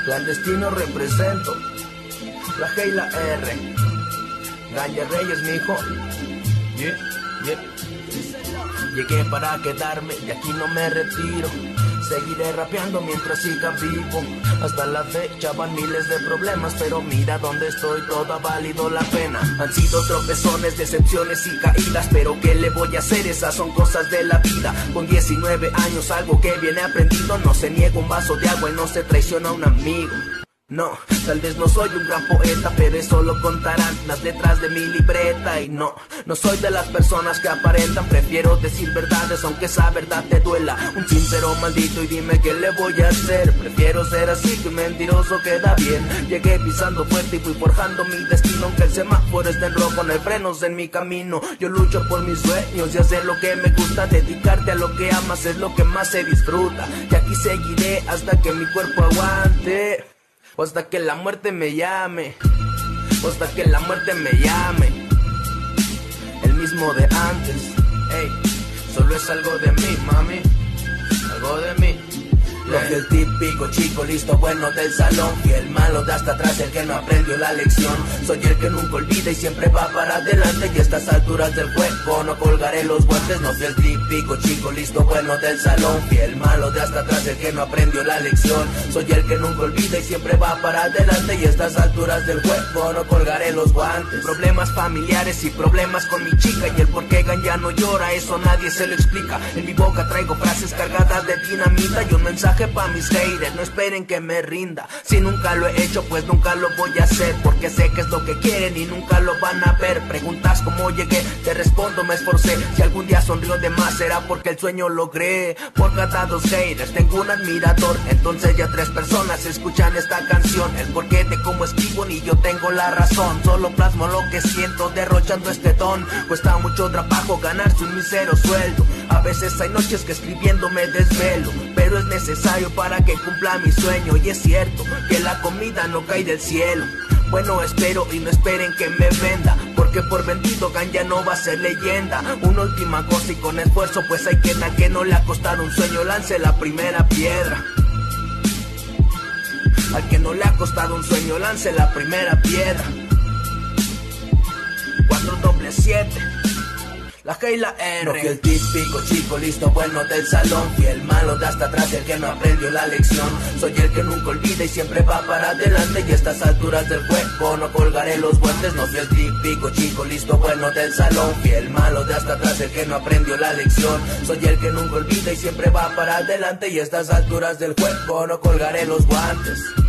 Clandestino represento, la G y la R. Ganja Reyes, mijo. Yeah, yeah. Llegué para quedarme y aquí no me retiro. Seguiré rapeando mientras siga vivo. Hasta la fecha van miles de problemas, pero mira dónde estoy, todo ha valido la pena. Han sido tropezones, decepciones y caídas, pero ¿qué le voy a hacer? Esas son cosas de la vida. Con 19 años algo que viene aprendido. No se niega un vaso de agua y no se traiciona a un amigo. No, tal vez no soy un gran poeta, pero eso lo contarán las letras de mi libreta. Y no soy de las personas que aparentan. Prefiero decir verdades aunque esa verdad te duela. Un sincero maldito y dime qué le voy a hacer. Prefiero ser así que un mentiroso queda bien. Llegué pisando fuerte y fui forjando mi destino. Aunque el semáforo esté en rojo, no hay frenos en mi camino. Yo lucho por mis sueños y hacer lo que me gusta. Dedicarte a lo que amas es lo que más se disfruta. Y aquí seguiré hasta que mi cuerpo aguante, o hasta que la muerte me llame, o hasta que la muerte me llame. El mismo de antes, ey, solo es algo de mí, mami, algo de mí. Lo que el típico chico listo bueno del salón, y el malo de hasta atrás, el que no aprendió la lección. Soy el que nunca olvida y siempre va para adelante, y a estas alturas del juego no colgaré los guantes. No fui el típico chico listo bueno del salón, y el malo de hasta atrás, el que no aprendió la lección. Soy el que nunca olvida y siempre va para adelante, y a estas alturas del juego no colgaré los guantes. Problemas familiares y problemas con mi chica, y el por qué Ganja no llora, eso nadie se lo explica. En mi boca traigo frases cargadas de dinamita y un mensaje pa' mis haters, no esperen que me rinda. Si nunca lo he hecho, pues nunca lo voy a hacer, porque sé que es lo que quieren y nunca lo van a ver. Preguntas cómo llegué, te respondo me esforcé. Si algún día sonrío de más, será porque el sueño logré. Por cada 2 haters tengo un admirador, entonces ya 3 personas escuchan esta canción. El porqué de cómo escribo ni yo tengo la razón, solo plasmo lo que siento derrochando este don. Cuesta mucho trabajo ganarse un mísero sueldo. A veces hay noches que escribiendo me desvelo, pero es necesario para que cumpla mi sueño. Y es cierto que la comida no cae del cielo. Bueno, espero y no esperen que me venda, porque por vendido Ganja no va a ser leyenda. Una última cosa y con esfuerzo, pues hay que dar que no le ha costado un sueño, lance la primera piedra. Al que no le ha costado un sueño, lance la primera piedra. 477, la G y la R. No fui el típico chico listo bueno del salón, y el malo de hasta atrás, el que no aprendió la lección. Soy el que nunca olvida y siempre va para adelante, y a estas alturas del juego no colgaré los guantes. No fui el típico chico listo bueno del salón, y el malo de hasta atrás, el que no aprendió la lección. Soy el que nunca olvida y siempre va para adelante, y a estas alturas del juego no colgaré los guantes.